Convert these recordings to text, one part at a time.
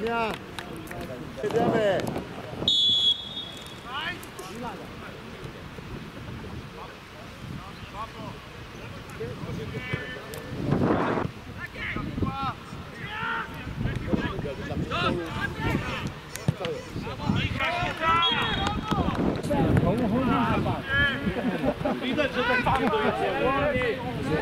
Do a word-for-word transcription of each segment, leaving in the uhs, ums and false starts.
Damian! Jedziemy! Widać, że ten pan dojedzie.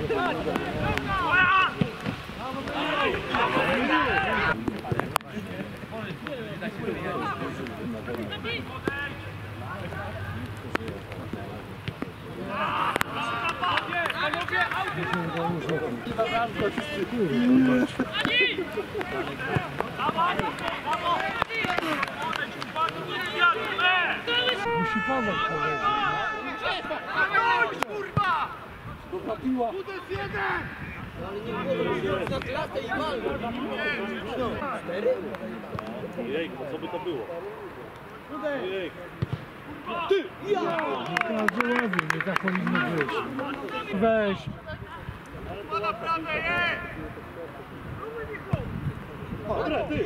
Musi padać powiedzieć. Dobra piła. Ojej, co by to było? Ojej. Ty! Ja! Bardzo ładnie, nie tak powinno być. Weź. Dobra, ty!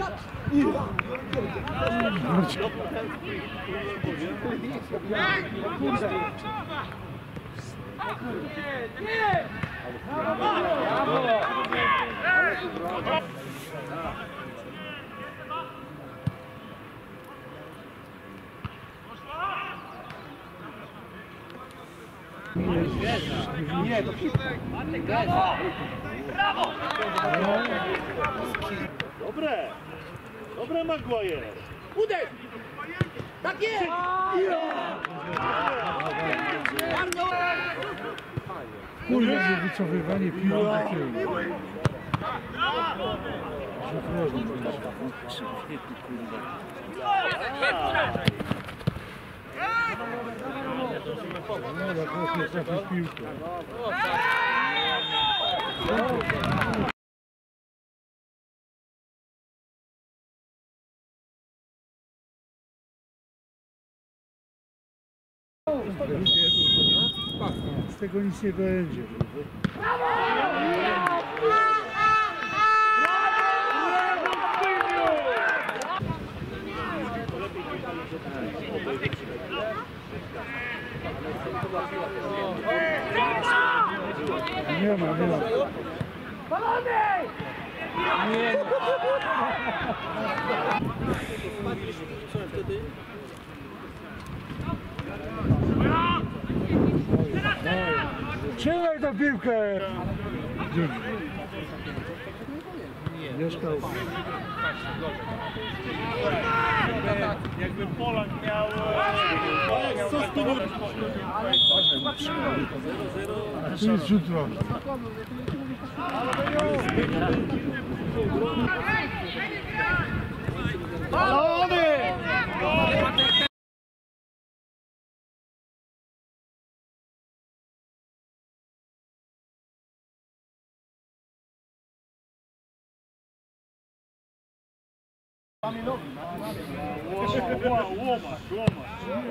Nie, to Brawo! Brawo! Dobre! Dobre, Maguire! Uderz! Tak jest! kurwa, że wycofywanie piłki do tyłu. No, na chłopie trafił piłkę. Z tego nic nie będzie. Nie ma, nie ma. Nie trzymaj tą piłkę! Mieszkał. Jakby Polak miał... Co z tym? Tu jest rzut rożny. Balony! Łomacz, łomacz.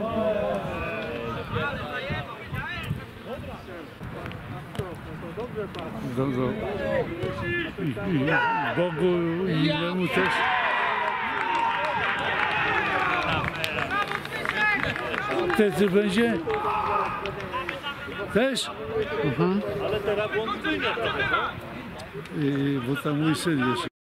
Do, do. I, i, Bogu i innemu też. Wtedy będzie? Też? Uh-huh. Ale teraz błąd wyjdzie trochę, no? I, bo tam mój syn jest.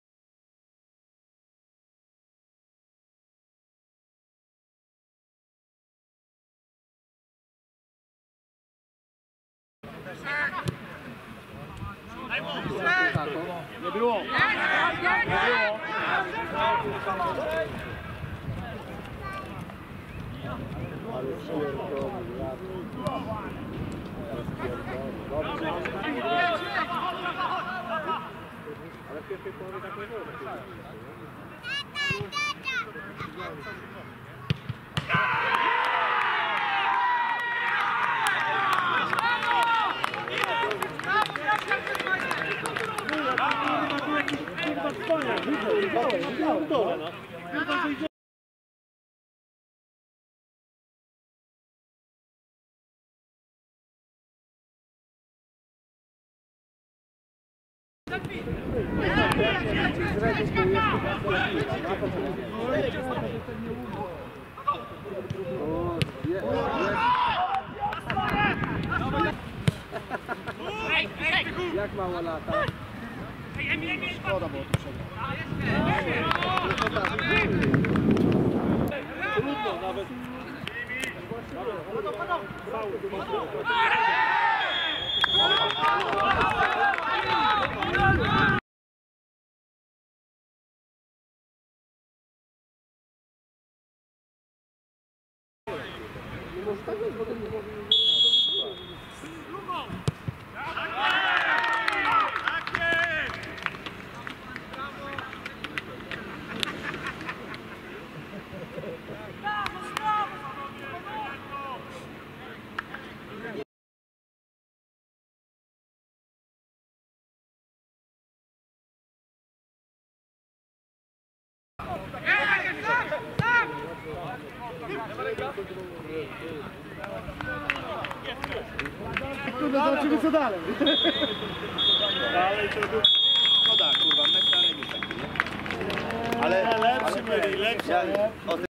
Nie było. Nie było. Ale w pierwszej połowie tak nie było. mało lata. Szkoda było to przegrać. Trudno nawet. Kurde, zobaczymy co dalej. Dalej to był... Szkoda, kurwa, mecz na remis taki, nie? Ale lepszy byli, lepszy. Ja, o